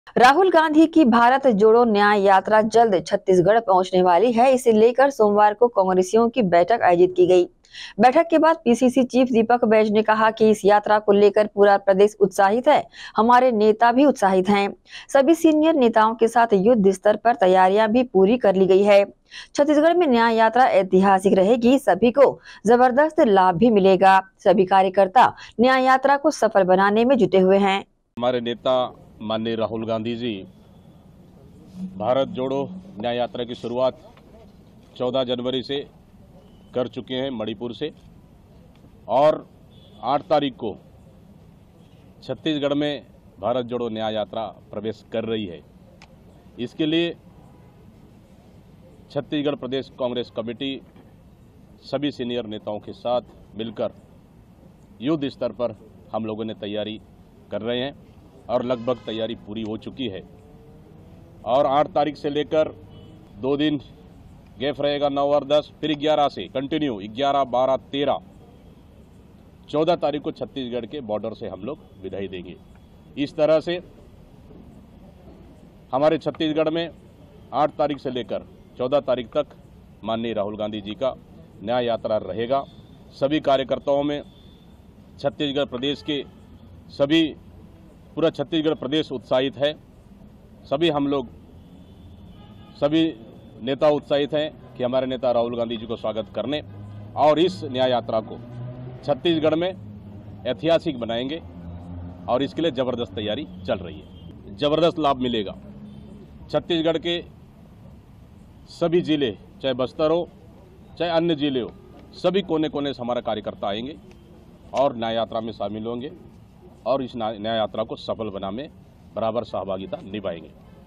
राहुल गांधी की भारत जोड़ो न्याय यात्रा जल्द छत्तीसगढ़ पहुंचने वाली है। इसे लेकर सोमवार को कांग्रेसियों की बैठक आयोजित की गई। बैठक के बाद पीसीसी चीफ दीपक बैज ने कहा कि इस यात्रा को लेकर पूरा प्रदेश उत्साहित है। हमारे नेता भी उत्साहित हैं। सभी सीनियर नेताओं के साथ युद्ध स्तर पर तैयारियां भी पूरी कर ली गई है। छत्तीसगढ़ में न्याय यात्रा ऐतिहासिक रहेगी। सभी को जबरदस्त लाभ भी मिलेगा। सभी कार्यकर्ता न्याय यात्रा को सफल बनाने में जुटे हुए हैं। हमारे नेता माननीय राहुल गांधी जी भारत जोड़ो न्याय यात्रा की शुरुआत 14 जनवरी से कर चुके हैं मणिपुर से, और 8 तारीख को छत्तीसगढ़ में भारत जोड़ो न्याय यात्रा प्रवेश कर रही है। इसके लिए छत्तीसगढ़ प्रदेश कांग्रेस कमेटी सभी सीनियर नेताओं के साथ मिलकर युद्ध स्तर पर हम लोगों ने तैयारी कर रहे हैं और लगभग तैयारी पूरी हो चुकी है। और 8 तारीख से लेकर 2 दिन गैप रहेगा, 9 और 10, फिर 11 से कंटिन्यू 11, 12, 13, 14 तारीख को छत्तीसगढ़ के बॉर्डर से हम लोग विदाई देंगे। इस तरह से हमारे छत्तीसगढ़ में 8 तारीख से लेकर 14 तारीख तक माननीय राहुल गांधी जी का न्याय यात्रा रहेगा। सभी कार्यकर्ताओं में छत्तीसगढ़ प्रदेश के पूरा छत्तीसगढ़ प्रदेश उत्साहित है। सभी नेता उत्साहित हैं कि हमारे नेता राहुल गांधी जी को स्वागत करने और इस न्याय यात्रा को छत्तीसगढ़ में ऐतिहासिक बनाएंगे, और इसके लिए जबरदस्त तैयारी चल रही है। जबरदस्त लाभ मिलेगा। छत्तीसगढ़ के सभी जिले, चाहे बस्तर हो चाहे अन्य जिले हो, सभी कोने कोने से हमारा कार्यकर्ता आएंगे और न्याय यात्रा में शामिल होंगे और इस न्याय यात्रा को सफल बनाने में बराबर सहभागिता निभाएंगे।